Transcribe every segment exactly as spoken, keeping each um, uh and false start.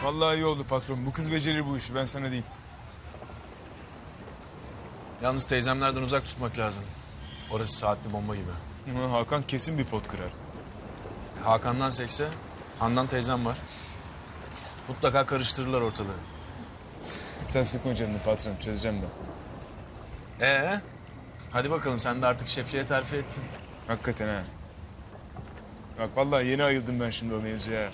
Vallahi iyi oldu patron. Bu kız becerir bu işi, ben sana diyeyim. Yalnız teyzemlerden uzak tutmak lazım. Orası saatli bomba gibi. Ama Hakan kesin bir pot kırar. Hakan'dan sekse, Handan teyzem var. Mutlaka karıştırırlar ortalığı. Sen sıkma canını patron, çözeceğim ben. Ee, hadi bakalım, sen de artık şefliğe terfi ettin. Hakikaten ha. Bak vallahi yeni ayıldım ben şimdi o mevzuya.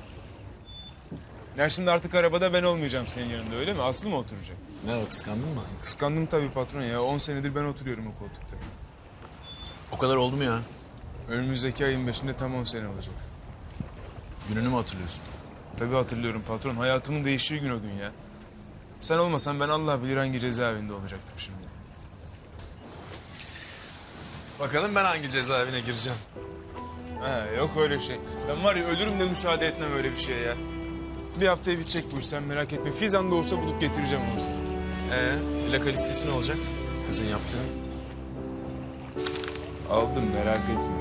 Ya şimdi artık arabada ben olmayacağım senin yanında, öyle mi? Aslı mı oturacak? Ne o, kıskandın mı? Kıskandım tabii patron ya. On senedir ben oturuyorum o koltukta. O kadar oldu mu ya? Önümüzdeki ayın beşinde tam on sene olacak. Gününü mü hatırlıyorsun? Tabii hatırlıyorum patron. Hayatımın değiştiği gün o gün ya. Sen olmasan ben Allah bilir hangi cezaevinde olacaktım şimdi. Bakalım ben hangi cezaevine gireceğim. Ha, yok öyle şey. Ben var ya ölürüm de müsaade etmem öyle bir şeye ya. Bir haftaya bitecek bu iş, sen merak etme. Fizan da olsa bulup getireceğim onu size. Ee, plaka listesi ne olacak? Kızın yaptığı. Aldım, merak etme.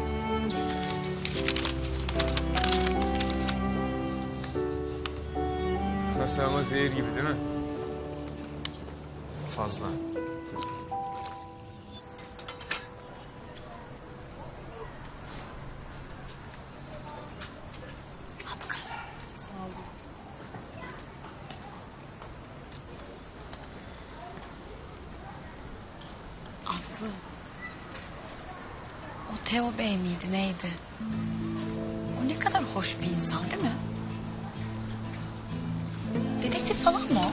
Nasıl ama zehir gibi değil mi? Fazla. Sağ olun. Aslı. O Teo Bey miydi neydi? O ne kadar hoş bir insan değil mi? Dedektif falan mı o?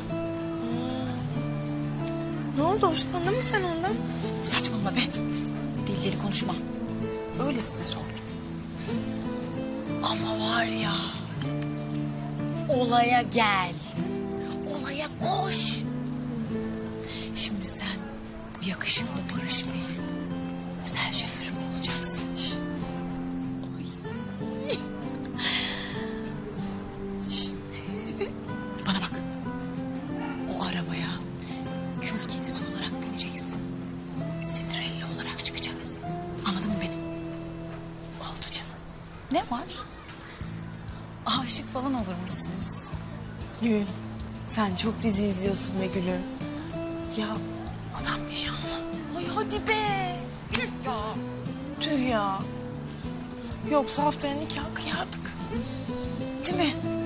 Ne oldu? Hoşlandın mı sen ondan? Saçmalama be. Deli deli konuşma. Öylesine sordum. Ama var ya... Olaya gel. Olaya koş. Şimdi sen bu yakışıklı Barış Bey'in özel şoförü mü olacaksın? Ay. Bana bak. O arabaya kül kedisi olarak bineceksin. Cinderella olarak çıkacaksın. Anladın mı beni? Oldu canım. Ne var? Aşık falan olur musunuz? Gül, sen çok dizi izliyorsun be gülüm. Ya adam nişanlı. Ay hadi be. Tüh ya. Tüh ya. Yoksa haftaya nikah kıyardık. Değil mi?